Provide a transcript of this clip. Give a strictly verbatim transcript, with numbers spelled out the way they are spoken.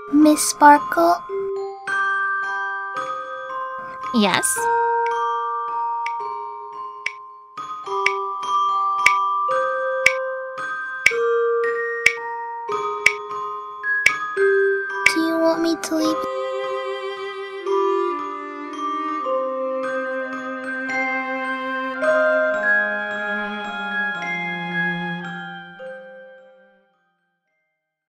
Miss Sparkle? Yes? Do you want me to leave